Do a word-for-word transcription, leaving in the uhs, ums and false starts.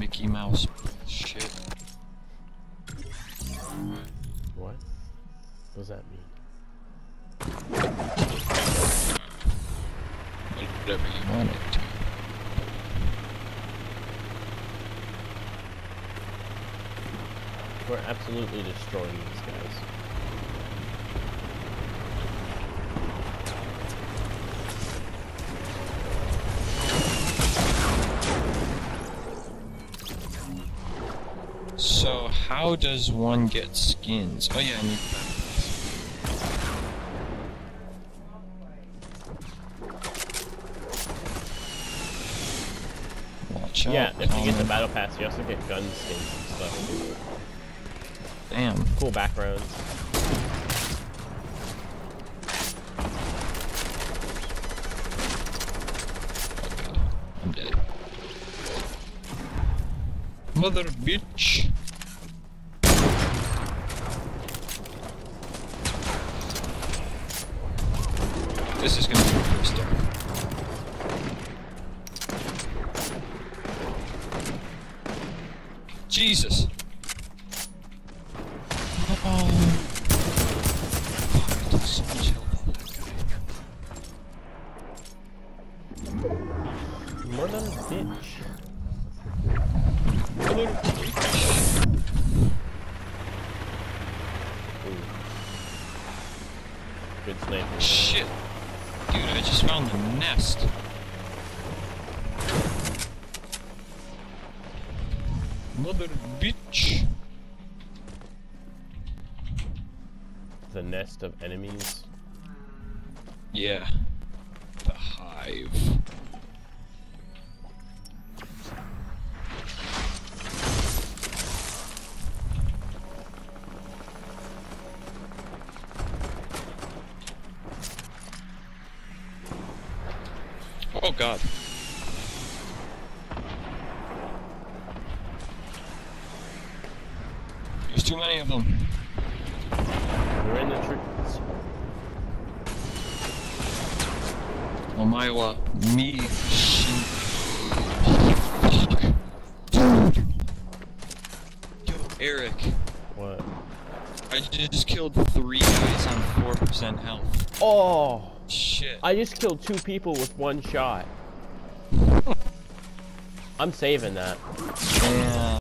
Mickey Mouse shit. What? What does that mean? Whatever you want it to. We're absolutely destroying these guys. So, how does one get skins? Oh yeah, I need that. Watch out. Yeah, if you get the Colin. battle pass, you also get gun skins and stuff. Damn. Cool backgrounds. Okay, I'm dead. Mother bitch. This is gonna be the first step. Jesus. Oh. Fuck, I took so much health on that guy. More than a bitch. Mother bitch. Ooh. Good sniper. Shit. Dude, I just found the nest. Mother bitch. The nest of enemies. Yeah. The hive. Oh god. There's too many of them. We're in the trees. Oh my wa me shin. Fuck. Dude. Yo, Eric. What? I just killed three guys on four percent health. Oh! Shit. I just killed two people with one shot. I'm saving that. Yeah.